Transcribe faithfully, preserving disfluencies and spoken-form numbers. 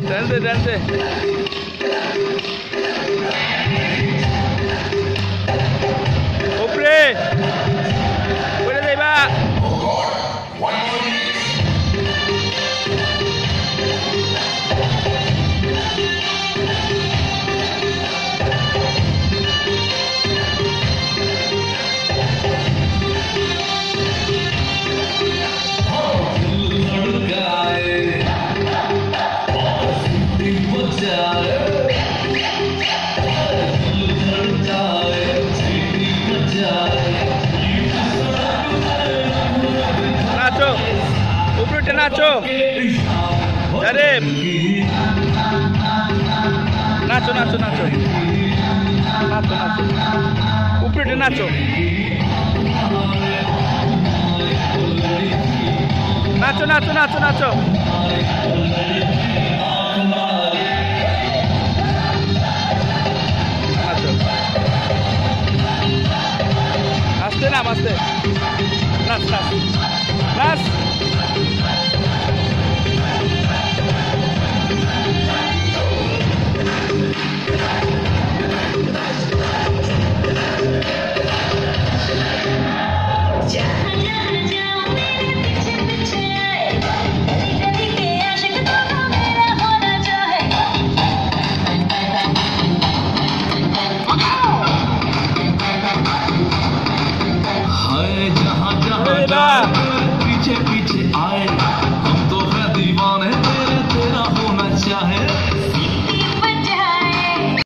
Dance, dance. Upre. Puede de va. Nacho, upre Nacho, Jareb, Nacho, Nacho, Nacho, Nacho, Nacho, upre Nacho, Nacho, Nacho, Nacho, Nacho.